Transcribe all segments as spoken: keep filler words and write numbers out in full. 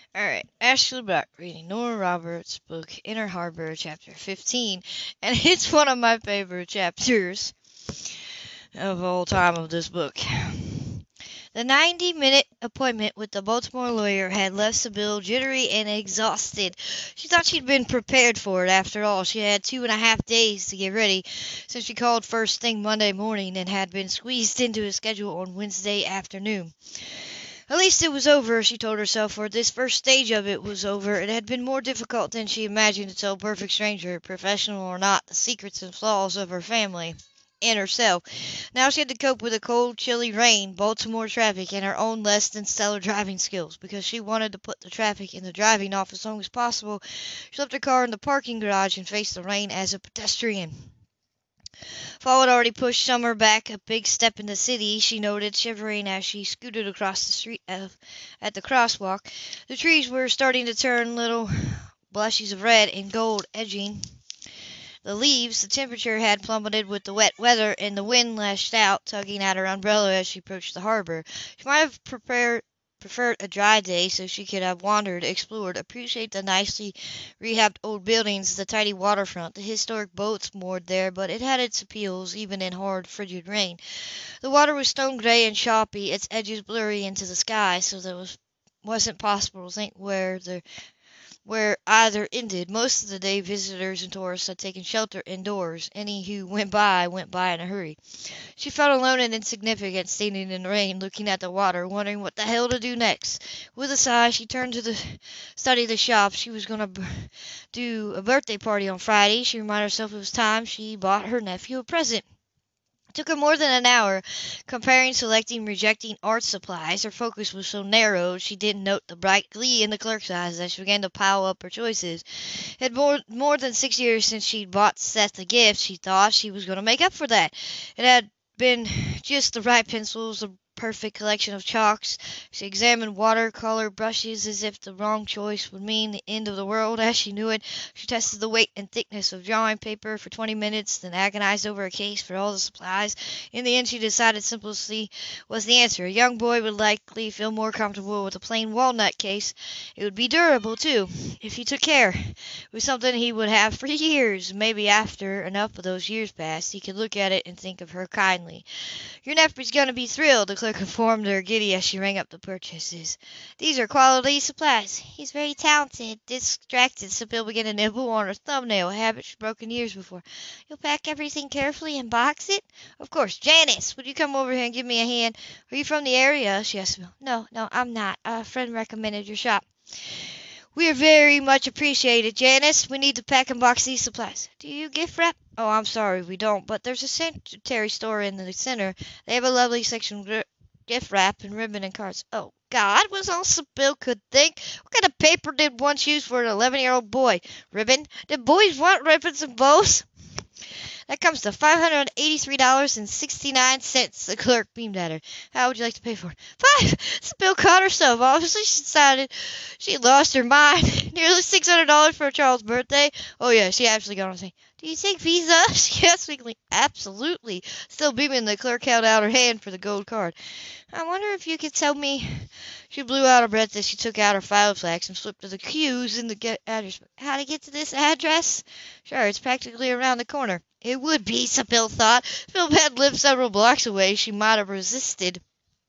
Alright, Ashley Black reading Nora Roberts' book Inner Harbor, chapter fifteen, and it's one of my favorite chapters of all time of this book. The ninety minute appointment with the Baltimore lawyer had left Sybil jittery and exhausted. She thought she'd been prepared for it. After all, she had two and a half days to get ready, since she called first thing Monday morning and had been squeezed into a schedule on Wednesday afternoon. At least it was over, she told herself, for this first stage of it was over. It had been more difficult than she imagined to tell a perfect stranger, professional or not, the secrets and flaws of her family and herself. Now she had to cope with the cold, chilly rain, Baltimore traffic, and her own less than stellar driving skills. Because she wanted to put the traffic and the driving off as long as possible, she left her car in the parking garage and faced the rain as a pedestrian. Fall had already pushed Summer back a big step in the city, she noted, shivering as she scooted across the street at the crosswalk. The trees were starting to turn little blushes of red and gold edging the leaves. The temperature had plummeted with the wet weather, and the wind lashed out, tugging at her umbrella as she approached the harbor. She might have prepared preferred a dry day so she could have wandered, explored, appreciated the nicely rehabbed old buildings, the tidy waterfront, the historic boats moored there, but it had its appeals, even in hard, frigid rain. The water was stone gray and choppy, its edges blurry into the sky, so that it was, wasn't possible to think where the where either ended. Most of the day visitors and tourists had taken shelter indoors. Any who went by went by in a hurry. She felt alone and insignificant, standing in the rain, looking at the water, wondering what the hell to do next. With a sigh, she turned to the study the shop. She was going to do a birthday party on Friday. She reminded herself it was time she bought her nephew a present. It took her more than an hour, comparing, selecting, rejecting art supplies. Her focus was so narrowed she didn't note the bright glee in the clerk's eyes as she began to pile up her choices. It had more, more than six years since she'd bought Seth a gift. She thought she was going to make up for that. It had been just the right pencils, the perfect collection of chalks. She examined watercolor brushes as if the wrong choice would mean the end of the world as she knew it. She tested the weight and thickness of drawing paper for twenty minutes, then agonized over a case for all the supplies. In the end, she decided simplicity was the answer. A young boy would likely feel more comfortable with a plain walnut case. It would be durable, too, if he took care. It was something he would have for years. Maybe after enough of those years passed, he could look at it and think of her kindly. Your nephew's going to be thrilled, the clerk informed her, giddy as she rang up the purchases. These are quality supplies. He's very talented. Distracted, Sybil began to nibble on her thumbnail, a habit she'd broken years before. You'll pack everything carefully and box it? Of course. Janice, would you come over here and give me a hand? Are you from the area? She asked Sybil. No, no, I'm not. A friend recommended your shop. We are very much appreciated, Janice. We need to pack and box these supplies. Do you gift wrap? Oh, I'm sorry, we don't, but there's a sanitary store in the center. They have a lovely section of gift wrap and ribbon and cards. Oh, God, was all Sybil could think. What kind of paper did one choose for an eleven-year-old boy? Ribbon? Did boys want ribbons and bows? That comes to five hundred eighty-three dollars and sixty-nine cents. The clerk beamed at her. How would you like to pay for it? Five! Sybil caught herself. Obviously, she decided she lost her mind. Nearly six hundred dollars for Charles' birthday. Oh, yeah, she actually got on saying, do you take Visa? She asked weakly. Absolutely. Still beaming, the clerk held out her hand for the gold card. I wonder if you could tell me. She blew out her breath as she took out her file flags and flipped to the cues in the get address book. How to get to this address? Sure, it's practically around the corner. It would be, Sybil thought. Phil had lived several blocks away. She might have resisted.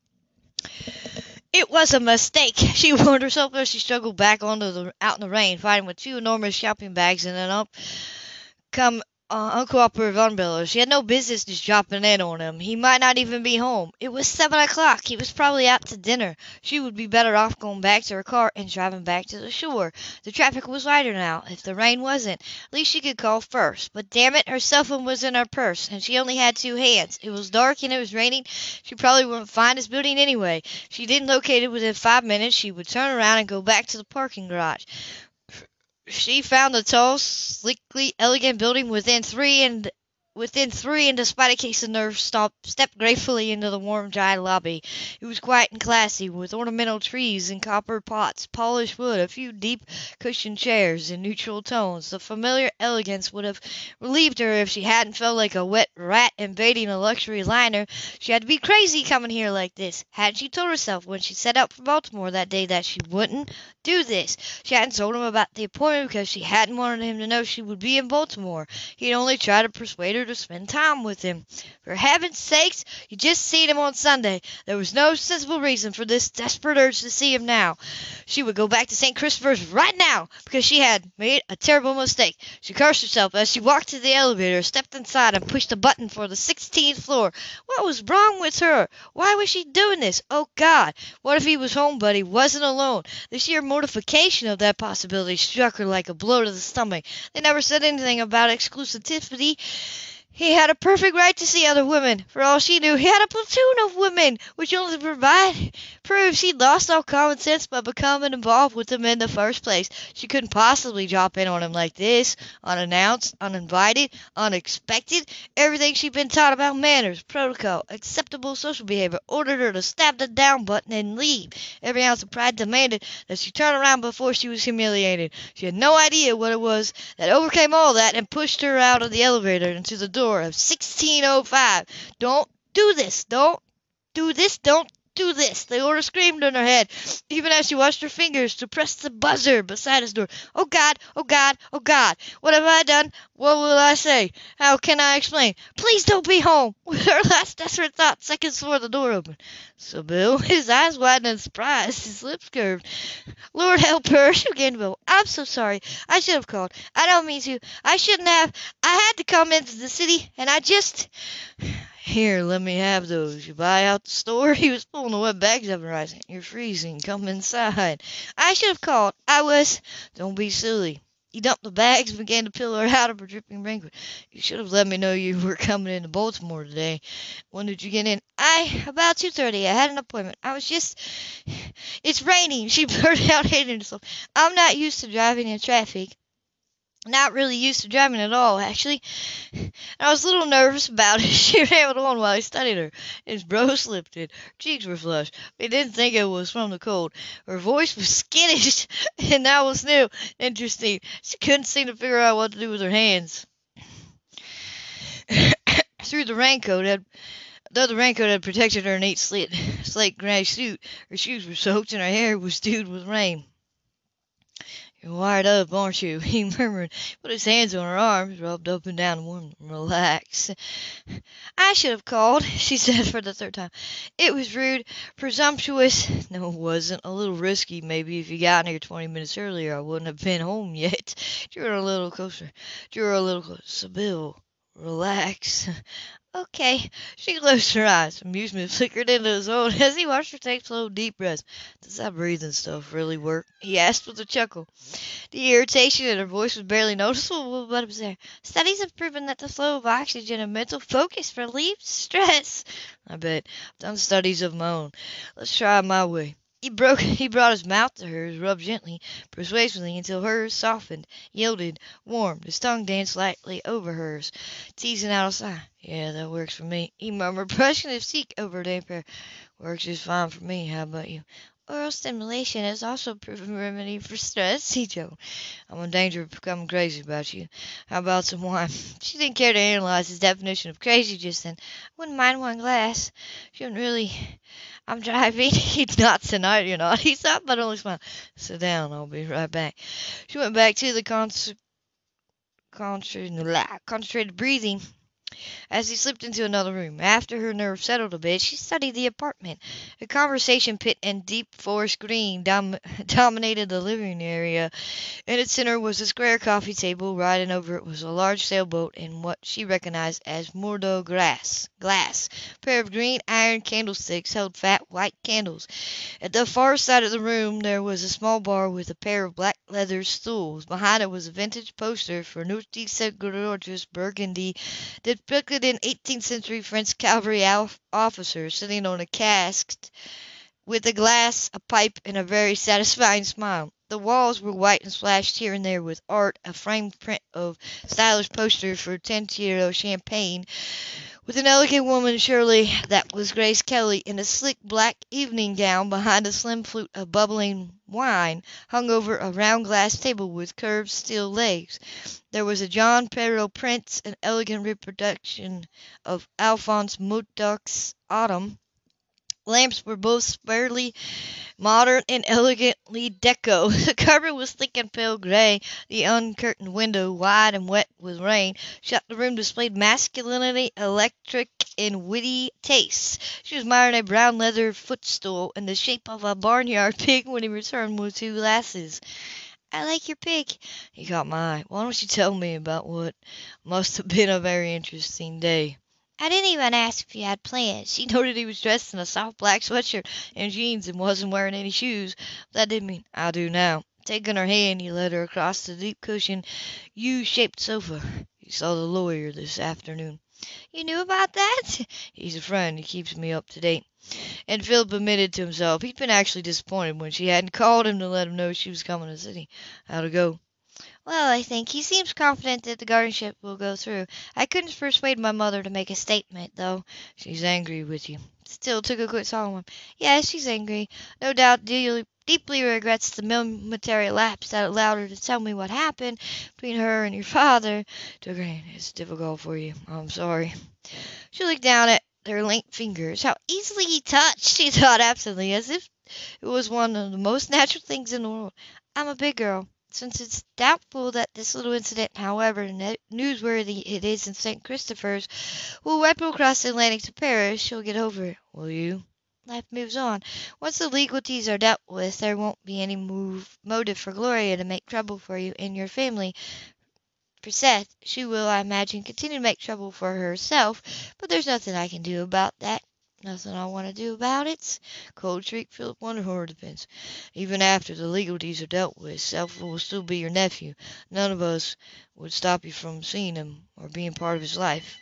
It was a mistake, she warned herself as she struggled back onto the out in the rain, fighting with two enormous shopping bags and an up come uh, uncooperative umbrella. She had no business just dropping in on him. He might not even be home. It was seven o'clock. He was probably out to dinner. She would be better off going back to her car and driving back to the shore. The traffic was lighter now, if the rain wasn't. At least she could call first. But damn it, her cell phone was in her purse, and she only had two hands. It was dark and it was raining. She probably wouldn't find his building anyway. If she didn't locate it within five minutes, she would turn around and go back to the parking garage. She found the tall, sleekly elegant building within three and within three, and despite a case of nerves, stopped, stepped gratefully into the warm, dry lobby. It was quiet and classy, with ornamental trees and copper pots, polished wood, a few deep cushioned chairs in neutral tones. The familiar elegance would have relieved her if she hadn't felt like a wet rat invading a luxury liner. She had to be crazy coming here like this. Hadn't she told herself when she set out for Baltimore that day that she wouldn't do this? She hadn't told him about the appointment because she hadn't wanted him to know she would be in Baltimore. He'd only tried to persuade her to spend time with him. For heaven's sakes, you just seen him on Sunday. There was no sensible reason for this desperate urge to see him now. She would go back to Saint Christopher's right now because she had made a terrible mistake. She cursed herself as she walked to the elevator, stepped inside, and pushed a button for the sixteenth floor. What was wrong with her? Why was she doing this? Oh, God! What if he was home, but he wasn't alone? The sheer mortification of that possibility struck her like a blow to the stomach. They never said anything about exclusivity. He had a perfect right to see other women. For all she knew, he had a platoon of women, which only provide proves she'd lost all common sense by becoming involved with them in the first place. She couldn't possibly drop in on him like this, unannounced, uninvited, unexpected. Everything she'd been taught about manners, protocol, acceptable social behavior ordered her to stab the down button and leave. Every ounce of pride demanded that she turn around before she was humiliated. She had no idea what it was that overcame all that and pushed her out of the elevator into the door of sixteen oh five. Don't do this. Don't do this. Don't do this. The order screamed in her head, even as she watched her fingers to press the buzzer beside his door. Oh, God. Oh, God. Oh, God. What have I done? What will I say? How can I explain? Please don't be home. With her last desperate thought, seconds before the door opened. So Bill, his eyes widened in surprise, his lips curved. Lord help her, she began to Bill. I'm so sorry. I should have called. I don't mean to. I shouldn't have. I had to come into the city, and I just... Here, let me have those. You buy out the store? He was pulling the wet bags up and rising. You're freezing. Come inside. I should have called. I was... Don't be silly. He dumped the bags and began to peel her out of her dripping raincoat. You should have let me know you were coming into Baltimore today. When did you get in? I... About two thirty. I had an appointment. I was just... It's raining. She blurted out, hating herself. I'm not used to driving in traffic. Not really used to driving at all, actually. I was a little nervous about it. She rambled on while he studied her. His brows lifted. Her cheeks were flushed. But he didn't think it was from the cold. Her voice was skittish, and that was new. Interesting. She couldn't seem to figure out what to do with her hands. Through the raincoat had... Though the raincoat had protected her neat slate, slate gray suit, her shoes were soaked and her hair was dewed with rain. You're wired up, aren't you? He murmured, put his hands on her arms, rubbed up and down, warm, relax. I should have called, she said for the third time. It was rude, presumptuous. No, it wasn't. A little risky, maybe. If you got here twenty minutes earlier, I wouldn't have been home yet. Drew her a little closer. Drew her a little closer. Sybil, relax. Okay. She closed her eyes. Amusement flickered into his own as he watched her take slow, deep breaths. Does that breathing stuff really work? He asked with a chuckle. The irritation in her voice was barely noticeable, but it was there. Studies have proven that the flow of oxygen and mental focus relieves stress. I bet. I've done studies of my own. Let's try my way. He broke. He brought his mouth to hers, rubbed gently, persuasively, until hers softened, yielded, warmed. His tongue danced lightly over hers, teasing out a sigh. Yeah, that works for me. He murmured, brushing his cheek over her damp hair. Works just fine for me. How about you? Oral stimulation is also a proven remedy for stress, he joked. I'm in danger of becoming crazy about you. How about some wine? She didn't care to analyze his definition of crazy just then. I wouldn't mind one glass. She wouldn't really... I'm driving. He's not tonight, you're not. He stopped, but only smiled. Sit down. I'll be right back. She went back to the con- concentrated breathing as he slipped into another room. After her nerves settled a bit, she studied the apartment. A conversation pit in deep forest green dom- dominated the living area. In its center was a square coffee table. Riding over it was a large sailboat in what she recognized as Bordeaux glass. Glass. A pair of green iron candlesticks held fat white candles. At the far side of the room there was a small bar with a pair of black leather stools. Behind it was a vintage poster for Notice Gorgeous Burgundy depicted in eighteenth century French cavalry officer sitting on a cask with a glass, a pipe, and a very satisfying smile. The walls were white and splashed here and there with art, a framed print of stylish posters for ten-euro champagne, with an elegant woman, surely that was Grace Kelly, in a sleek black evening gown behind a slim flute of bubbling wine, hung over a round glass table with curved steel legs. There was a John Perrault print, an elegant reproduction of Alphonse Mudoc's Autumn. Lamps were both squarely modern and elegantly deco. The carpet was thick and pale gray. The uncurtained window, wide and wet with rain, shut the room displayed masculinity, electric, and witty tastes. She was admiring a brown leather footstool in the shape of a barnyard pig when he returned with two glasses. "I like your pig." He caught my eye. "Why don't you tell me about what must have been a very interesting day?" "I didn't even ask if you had plans." She noted he was dressed in a soft black sweatshirt and jeans and wasn't wearing any shoes. That didn't mean "I do now." Taking her hand, he led her across the deep cushioned U-shaped sofa. "You saw the lawyer this afternoon." "You knew about that?" "He's a friend. He keeps me up to date." And Philip admitted to himself he'd been actually disappointed when she hadn't called him to let him know she was coming to the city. "How'd it go?" "Well, I think he seems confident that the guardianship will go through. I couldn't persuade my mother to make a statement, though." "She's angry with you." Still took a quick solemn one. "Yes, she's angry. No doubt dearly, deeply regrets the momentary lapse that allowed her to tell me what happened between her and your father." Took her hand. "It's difficult for you. I'm sorry." She looked down at their linked fingers. How easily he touched, she thought absently, as if it was one of the most natural things in the world. "I'm a big girl. Since it's doubtful that this little incident, however newsworthy it is in Saint Christopher's, will ripple across the Atlantic to Paris, she'll get over it." "Will you?" "Life moves on. Once the legalities are dealt with, there won't be any move, motive for Gloria to make trouble for you and your family. For Seth, she will, I imagine, continue to make trouble for herself, but there's nothing I can do about that." "Nothing I want to do about it?" Cold shriek. Philip wondered who it depends. "Even after the legalities are dealt with, Seth will still be your nephew. None of us would stop you from seeing him or being part of his life."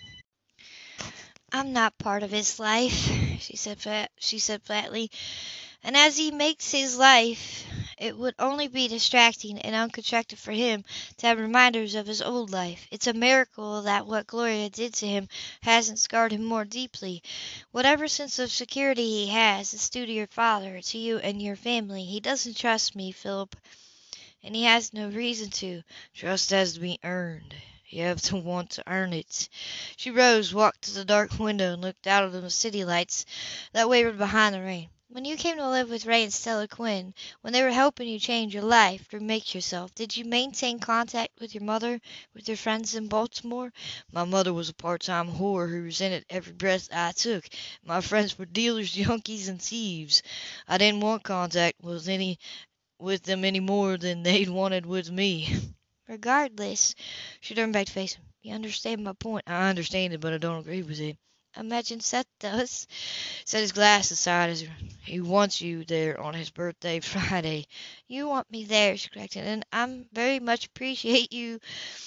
"I'm not part of his life," she said flat, she said flatly. "And as he makes his life, it would only be distracting and unconstructive for him to have reminders of his old life. It's a miracle that what Gloria did to him hasn't scarred him more deeply. Whatever sense of security he has is due to your father, to you and your family. He doesn't trust me, Philip, and he has no reason to." "Trust has to be earned. You have to want to earn it." She rose, walked to the dark window, and looked out at the city lights that wavered behind the rain. "When you came to live with Ray and Stella Quinn, when they were helping you change your life, remake yourself, did you maintain contact with your mother, with your friends in Baltimore?" "My mother was a part-time whore who resented every breath I took. My friends were dealers, junkies, and thieves. I didn't want contact with any with them any more than they'd wanted with me." "Regardless," she turned back to face him, "you understand my point?" "I understand it, but I don't agree with it." "Imagine Seth does." Set his glass aside as he wants you there on his birthday Friday. "You want me there," she corrected, "and I'm very much appreciate you.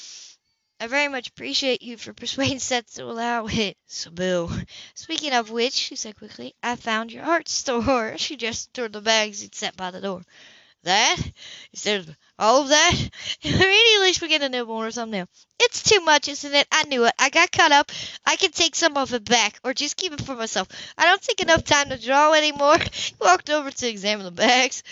I very much appreciate you for persuading Seth to allow it." "Sybil." "Speaking of which," she said quickly, "I found your art store." She gestured toward the bags he'd set by the door. "That?" Instead of all of that, immediately she began to nibble on her thumbnail. "It's too much, isn't it? I knew it. I got caught up. I can take some of it back, or just keep it for myself. I don't take enough time to draw anymore." He walked over to examine the bags.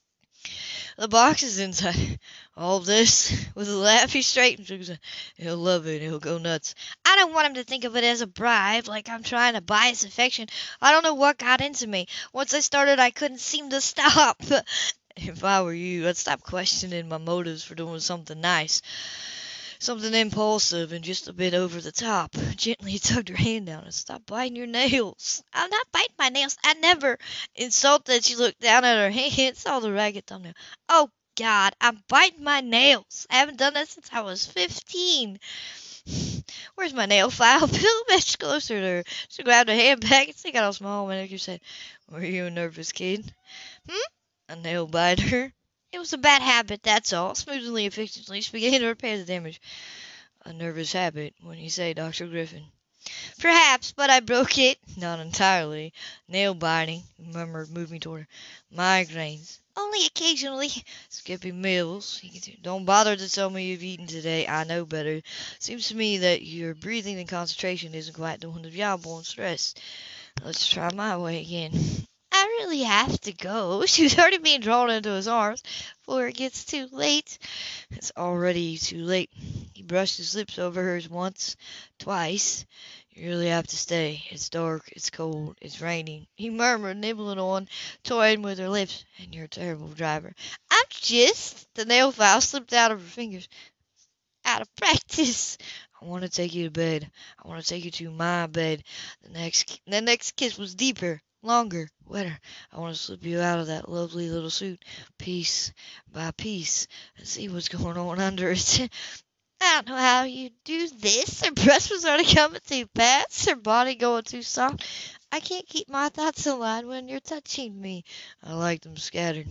"The boxes inside. All this." With a laugh, he straightened. "He'll love it. He'll go nuts." "I don't want him to think of it as a bribe, like I'm trying to buy his affection. I don't know what got into me. Once I started, I couldn't seem to stop." "If I were you, I'd stop questioning my motives for doing something nice. Something impulsive and just a bit over the top." Gently he tugged her hand down. "And stop biting your nails." "I'm not biting my nails. I never." Insulted, she looked down at her hand, saw the ragged thumbnail. "Oh, God, I'm biting my nails. I haven't done that since I was fifteen. Where's my nail file?" Philip edged closer to her. She grabbed her hand back and stick out a small manicure said, "Were you a nervous kid?" "Hmm?" "A nail biter?" "It was a bad habit, that's all." Smoothly, efficiently, she began to repair the damage. "A nervous habit, when you say, Doctor Griffin." "Perhaps, but I broke it." "Not entirely. Nail biting," he murmured, moving toward her. "Migraines. Only occasionally. Skipping meals. Don't bother to tell me you've eaten today. I know better. Seems to me that your breathing and concentration isn't quite doing the job on stress. Let's try my way again. I really have to go. She was already being drawn into his arms before it gets too late. It's already too late. He brushed his lips over hers once, twice. You really have to stay. It's dark, it's cold, it's raining. He murmured, nibbling on, toying with her lips. And you're a terrible driver. I'm just... The nail file slipped out of her fingers. Out of practice. I want to take you to bed. I want to take you to my bed. The next, the next kiss was deeper, longer, wetter. I want to slip you out of that lovely little suit, piece by piece, and see what's going on under it. I don't know how you do this. Her breath was already coming too fast, her body going too soft. I can't keep my thoughts aligned when you're touching me. I like them scattered.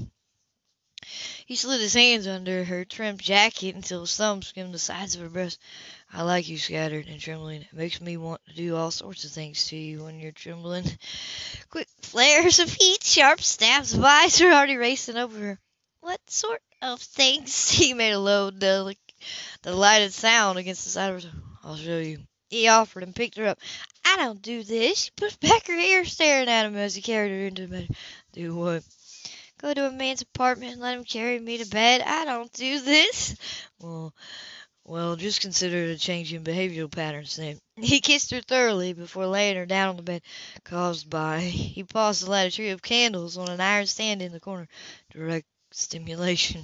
He slid his hands under her trimmed jacket until his thumbs skimmed the sides of her breast. I like you scattered and trembling. It makes me want to do all sorts of things to you when you're trembling. Quick flares of heat, sharp stabs of ice were already racing over her. What sort of things? He made a low, delicate, delighted sound against the side of her. I'll show you. He offered and picked her up. I don't do this. She pushed back her hair, staring at him as he carried her into bed. Do what? Go to a man's apartment and let him carry me to bed. I don't do this. Well, well, just consider it a change in behavioral patterns then. He kissed her thoroughly before laying her down on the bed, caused by... He paused to light a tray of candles on an iron stand in the corner. Direct stimulation.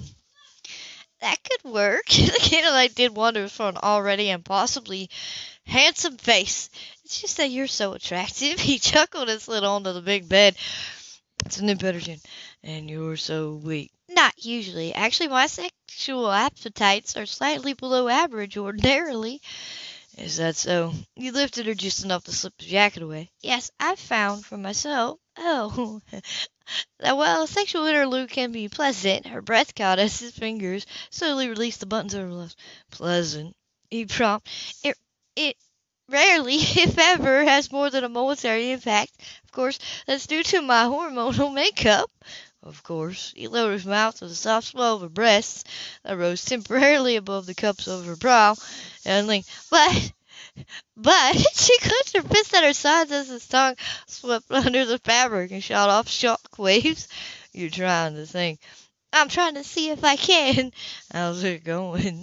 That could work. The candlelight did wonders for an already and possibly handsome face. It's just that you're so attractive. He chuckled and slid onto the big bed. It's an impetition, and you're so weak. Not usually. Actually, my sexual appetites are slightly below average ordinarily. Is that so? You lifted her just enough to slip the jacket away. Yes, I've found for myself. Oh, that while a sexual interlude can be pleasant, her breath caught as his fingers slowly released the buttons of her blouse. Pleasant, he prompted. It, it rarely, if ever, has more than a momentary impact. Of course, that's due to my hormonal makeup. Of course, he lowered his mouth to the soft swell of her breasts that rose temporarily above the cups of her brow, and leaned. But, but, she clenched her fist at her sides as his tongue swept under the fabric and shot off shock waves. You're trying to think. I'm trying to see if I can. How's it going?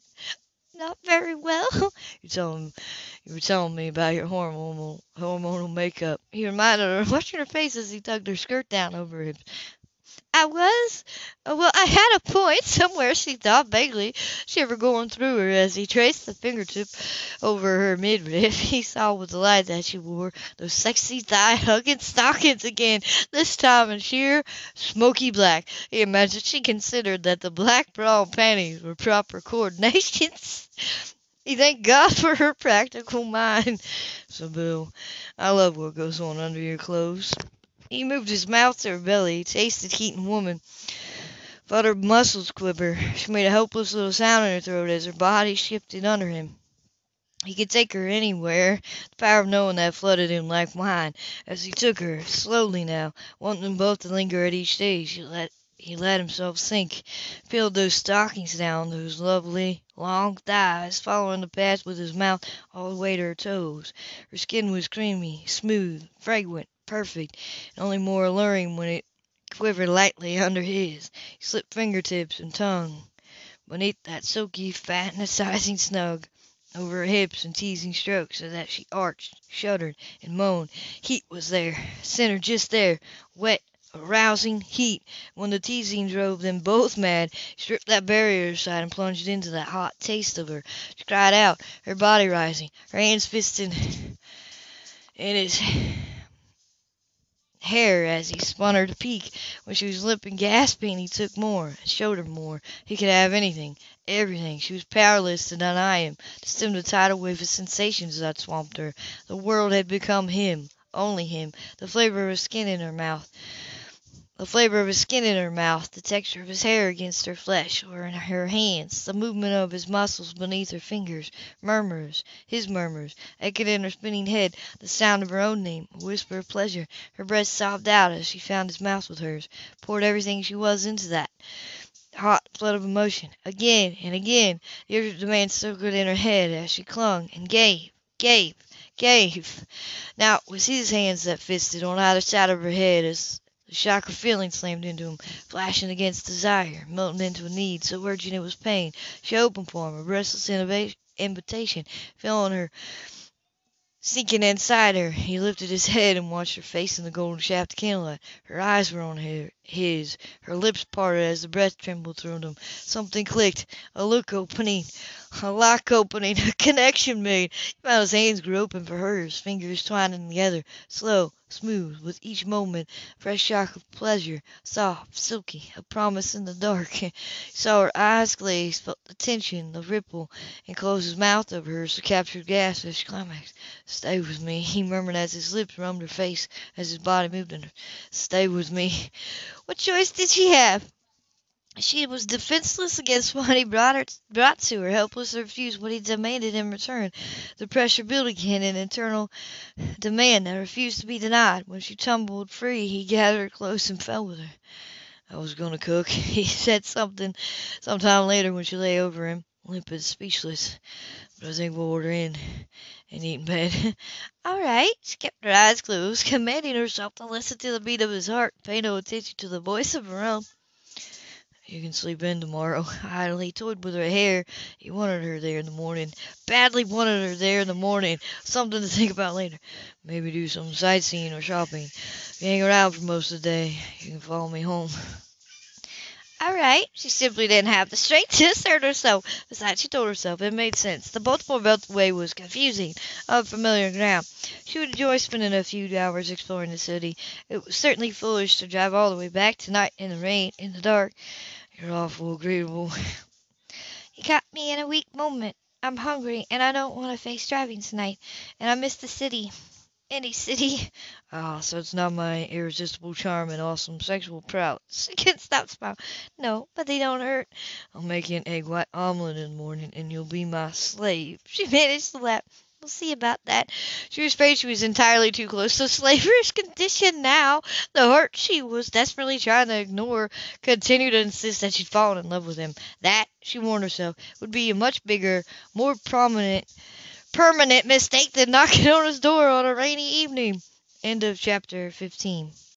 Not very well. You telling you were telling me about your hormonal hormonal makeup. He reminded her, watching her face as he tugged her skirt down over her hips. I was? Well, I had a point somewhere, she thought vaguely, shiver going through her as he traced the fingertip over her midriff. He saw with delight that she wore those sexy thigh-hugging stockings again, this time in sheer smoky black. He imagined she considered that the black bra and panties were proper coordinations. He thanked God for her practical mind. So, Bill, I love what goes on under your clothes. He moved his mouth to her belly, tasted heat and woman, felt her muscles quiver. She made a helpless little sound in her throat as her body shifted under him. He could take her anywhere, the power of knowing that flooded him like wine. As he took her, slowly now, wanting them both to linger at each stage, he let, he let himself sink, peeled those stockings down, those lovely, long thighs, following the path with his mouth all the way to her toes. Her skin was creamy, smooth, fragrant, perfect, and only more alluring when it quivered lightly under his. He slipped fingertips and tongue beneath that silky, fantasizing snug over her hips and teasing strokes so that she arched, shuddered, and moaned. Heat was there, center just there, wet, arousing heat. When the teasing drove them both mad, he stripped that barrier aside and plunged into that hot taste of her. She cried out, her body rising, her hands fisted in his hair as he spun her to peak. When she was limp and gasping, he took more, and showed her more. He could have anything, everything. She was powerless to deny him, to stem the tidal wave of sensations that swamped her. The world had become him, only him, the flavor of his skin in her mouth, The flavor of his skin in her mouth, the texture of his hair against her flesh or in her hands, the movement of his muscles beneath her fingers, murmurs, his murmurs, echoed in her spinning head, the sound of her own name, a whisper of pleasure. Her breast sobbed out as she found his mouth with hers, poured everything she was into that hot flood of emotion. Again and again the urge of demand circled in her head as she clung and gave, gave, gave. Now it was his hands that fisted on either side of her head as the shock of feeling slammed into him, flashing against desire, melting into a need so urgent it was pain. She opened for him, a breathless innova- invitation, feeling her sinking inside her. He lifted his head and watched her face in the golden shaft of candlelight. Her eyes were on her, his. Her lips parted as the breath trembled through them. Something clicked. A look opening. A lock opening. A connection made. He found his hands grew open for hers, fingers twining together. Slow, smooth, with each moment, fresh shock of pleasure. Soft, silky, a promise in the dark. He saw her eyes glaze, felt the tension, the ripple, and closed his mouth over hers to capture the gasp as she climaxed. "Stay with me," he murmured as his lips roamed her face, as his body moved in her. "Stay with me." What choice did she have? She was defenseless against what he brought her brought to her, helpless to refuse what he demanded in return. The pressure built again, an internal demand that refused to be denied. When she tumbled free, he gathered her close and fell with her. "I was going to cook," he said something sometime later when she lay over him, limp and speechless. "But I think we'll order in and eat in bed." "All right." She kept her eyes closed, commanding herself to listen to the beat of his heart, pay no attention to the voice of her own. "You can sleep in tomorrow." Idly toyed with her hair. He wanted her there in the morning. Badly wanted her there in the morning. Something to think about later. Maybe do some sightseeing or shopping. If you hang around for most of the day, you can follow me home. All right. She simply didn't have the strength to assert herself. Besides, she told herself it made sense. The Baltimore Beltway was confusing, unfamiliar ground. She would enjoy spending a few hours exploring the city. It was certainly foolish to drive all the way back tonight in the rain, in the dark. "You're awful agreeable." "You caught me in a weak moment. I'm hungry, and I don't want to face driving tonight. And I miss the city. Any city." "Ah, so it's not my irresistible charm and awesome sexual prowess." She couldn't stop smiling. "No, but they don't hurt." "I'll make you an egg white omelet in the morning, and you'll be my slave." She managed to laugh. "We'll see about that." She was afraid she was entirely too close to a slaverish condition now. The hurt she was desperately trying to ignore continued to insist that she'd fallen in love with him. That, she warned herself, would be a much bigger, more prominent, permanent mistake than knocking on his door on a rainy evening. End of chapter fifteen.